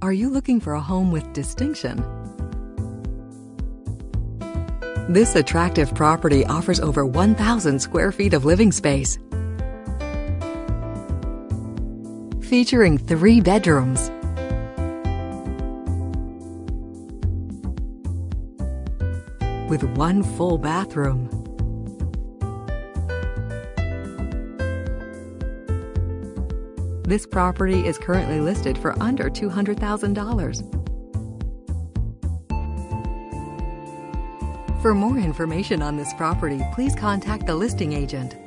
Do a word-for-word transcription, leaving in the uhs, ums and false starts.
Are you looking for a home with distinction? This attractive property offers over one thousand square feet of living space, featuring three bedrooms, with one full bathroom. This property is currently listed for under two hundred thousand dollars. For more information on this property, please contact the listing agent.